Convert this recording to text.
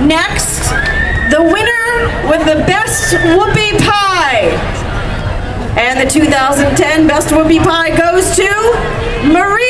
next, the winner with the best whoopie pie. And the 2010 best whoopie pie goes to Marie.